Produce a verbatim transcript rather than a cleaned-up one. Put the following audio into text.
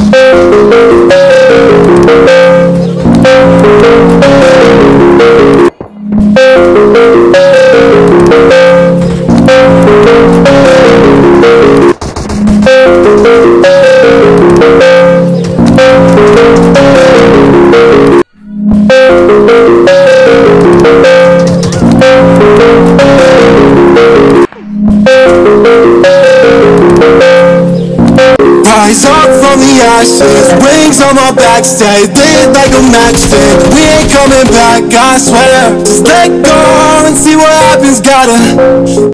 Rise up from the ashes, wings on my back, stay lit like a matchstick. We ain't coming back, I swear. Just let go and see what happens, gotta